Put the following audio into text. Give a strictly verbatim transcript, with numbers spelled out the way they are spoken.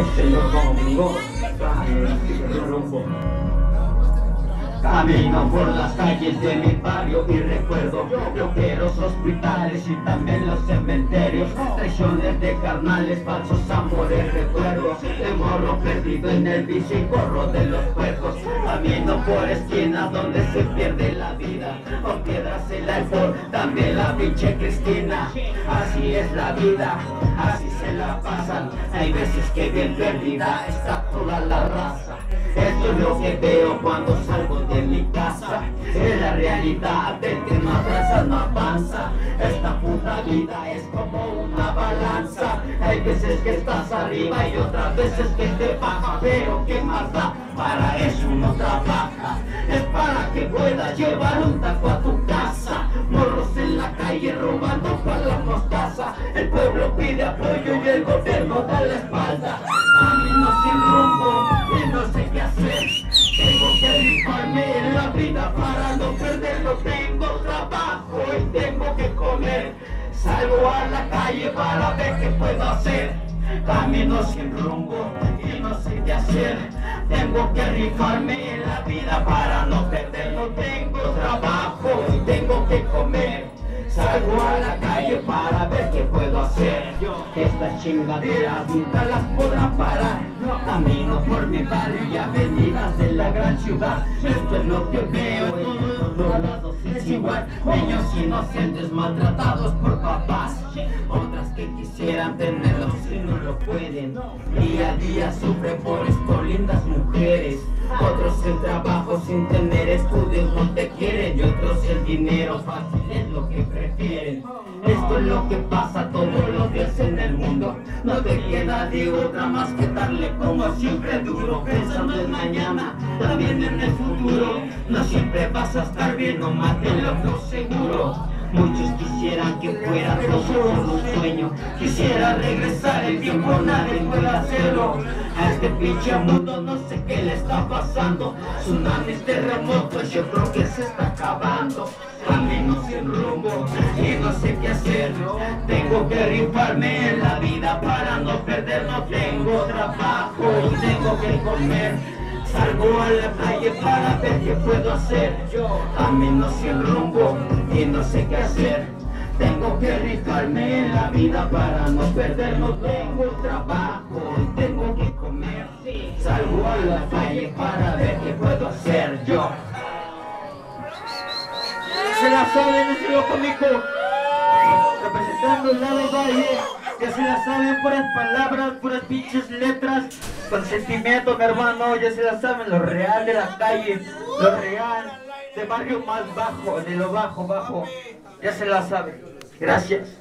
Éxelo conmigo, camino sin rumbo. Camino por las calles de mi barrio y recuerdo bloqueros, hospitales y también los cementerios. Traiciones de carnales, falsos amores, recuerdos de morro perdido en el vicio y corro de los cuerpos. Camino por esquinas donde se pierde la vida, con piedras el alcohol, también la pinche Cristina. Así es la vida, así se la pasan. Hay veces que bien perdida está toda la raza. Esto es lo que veo cuando salgo de mi casa. Es la realidad del que no atrasa, no avanza. Esta puta vida es como una balanza. Hay veces que estás arriba y otras veces que te baja. Pero ¿qué más da? Para eso uno trabaja. Es para que puedas llevar un taco a tu casa. Morros en la calle robando para la mostaza. El pueblo pide apoyo y el gobierno da la espalda. Camino sin rumbo y no sé qué hacer. Tengo que rifarme en la vida para no perderlo. Tengo trabajo y tengo que comer. Salgo a la calle para ver qué puedo hacer. Camino sin rumbo y no sé qué hacer. Tengo que rifarme en la vida para no perderlo. Tengo trabajo y tengo que comer. Salgo a la calle para ver qué puedo hacer. Estas chingaderas nunca las podrá parar. Camino por mi barrio y avenidas de la gran ciudad. Esto es lo que veo en todos lados, es igual. Niños inocentes maltratados por papás. Otras que quisieran tenerlos y no lo pueden. Día a día sufren por esto lindas mujeres. Otros el trabajo sin tener estudios no te quieren. Y otros el dinero fácil es lo que prefieren. Esto es lo que pasa todos los días en el mundo. No te queda de otra más que darle como siempre duro. Pensando en mañana, también en el futuro. No siempre vas a estar bien, no maten lo seguro. Muchos quisieran que fuera todo solo un sueño. Quisiera regresar el tiempo, nadie puede hacerlo. A este pinche mundo no sé qué le está pasando. Tsunamis, terremotos, yo creo que se está acabando. Camino sin rumbo y no sé qué hacer. Tengo que rifarme en la vida para no perder. No tengo trabajo y tengo que comer. Salgo a la calle para ver qué puedo hacer. Camino sin rumbo y no sé qué hacer. Tengo que rifarme en la vida para no perder. No tengo trabajo y tengo que comer. Salgo a la calle para ver qué puedo hacer yo. Se la saben, nuestro cómico, representando el lado valle. Ya se la saben, puras palabras, puras pinches letras, con sentimiento, mi hermano. Ya se la saben, lo real de la calle, lo real de barrio más bajo, de lo bajo, bajo. Ya se la saben. Gracias.